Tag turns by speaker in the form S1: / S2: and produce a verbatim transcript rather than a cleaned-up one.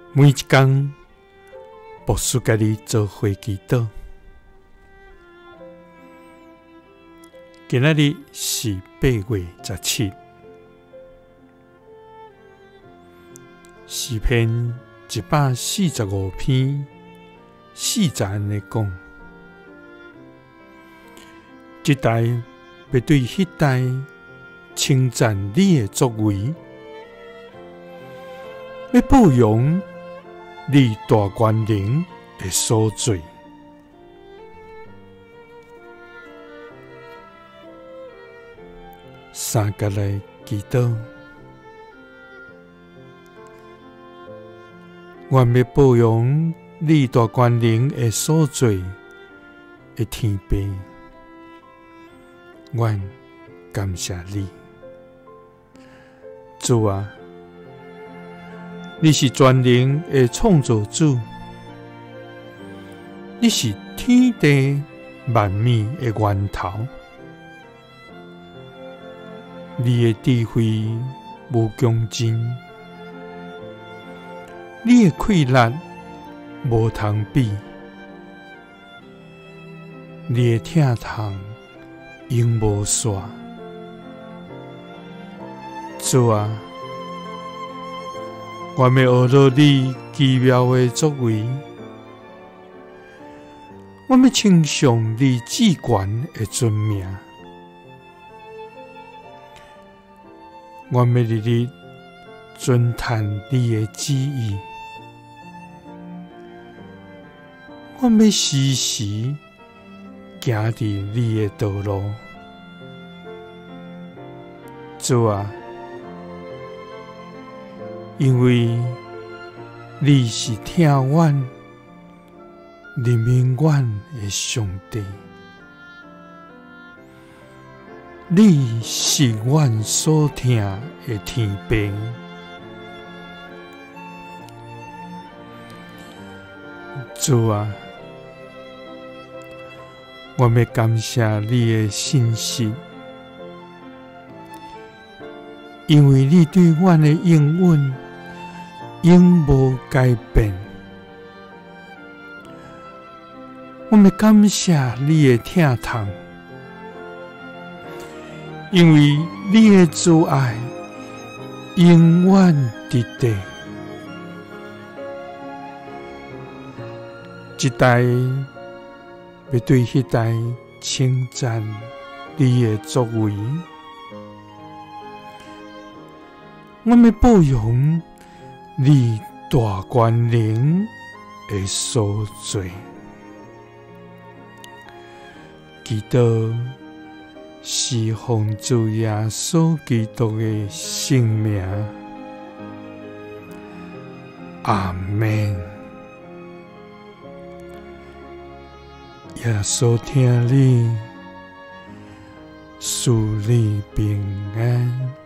S1: 每一天，牧师家己做会祈祷。今仔日是八月十七，诗篇一百四十五篇四十安尼讲：一代要对迄代称赞你的作为，要褒扬你大权能的所做。三角来祈祷，愿要褒扬你大权能的所做的天父，愿感谢你，主啊！你是全能的创造主，你是天地万物的源头。你的智慧无穷尽，你的气力无通比，你的疼痛永无煞。主啊！我要学到你奇妙的作为，我要称颂你至权的尊名，我要日日尊叹你的旨意，我要时时行伫你的道路。主啊！因为你是听阮、怜悯阮的上帝，你是阮所听的天父。主啊，我要感谢你的信实，因为你对阮的应允永无改变。我们感谢你的疼痛，因为你的慈爱永远伫地。一代要对迄代称赞你的作为，我们褒扬你大权能的所做。祈祷是奉主耶稣基督的圣名，阿们。耶稣听你，赐你平安。